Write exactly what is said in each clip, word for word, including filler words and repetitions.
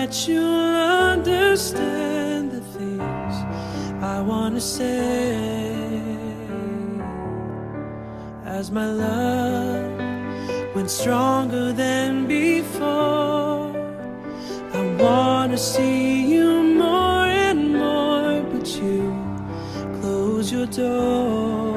that you'll understand the things I wanna say. As my love went stronger than before, I wanna see you more and more, but you close your door.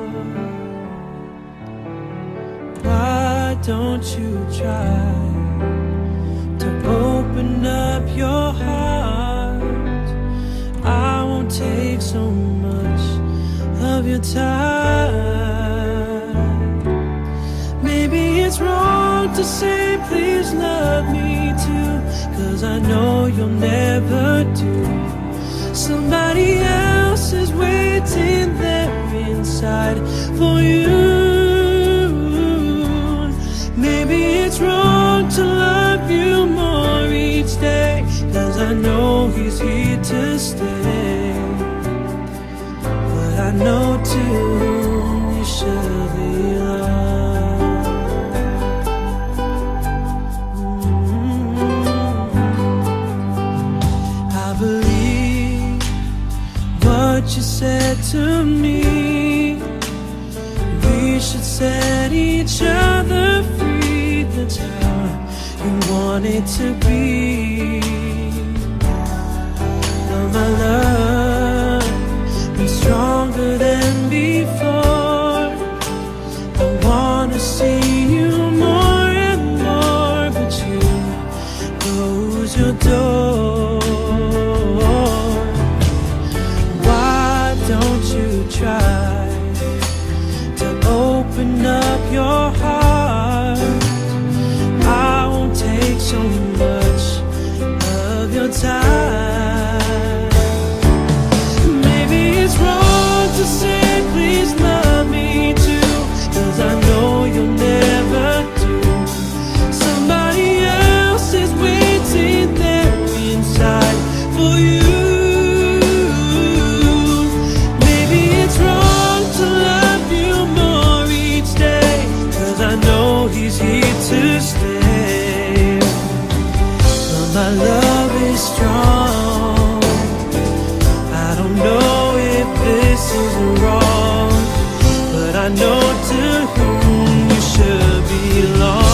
Why don't you try to open up your heart? I won't take so much of your time. Maybe it's wrong to say please love me too, 'cause I know you'll never do. Somebody else is waiting there inside for you. Maybe it's wrong to love you more each day, 'cause I know he's here to stay. But I know too you should be loved. mm-hmm. I believe what you said to me. We should set each other free. That's how you want it to be. Now my love is stronger than before. I wanna see you more and more, but you close your door. Why don't you try to open up your heart? I won't take so much of your time. Maybe it's wrong to say please love me too, 'cause I know you'll never do. Somebody else is waiting there inside for you. Maybe it's wrong to love you more each day, 'cause I know he's here to stay. But my love is strong. I don't know if this is wrong, but I know to whom you should belong.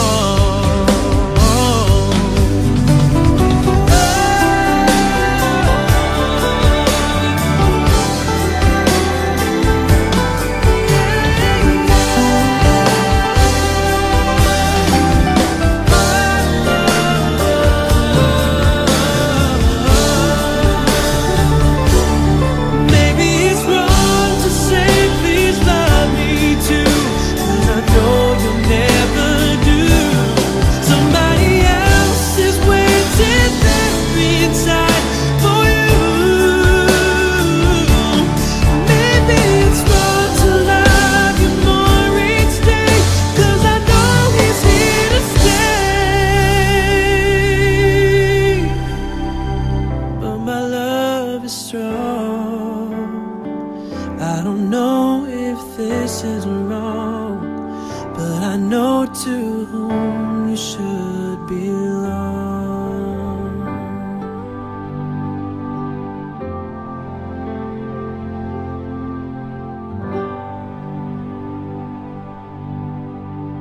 I don't know if this is wrong, but I know to whom you should belong.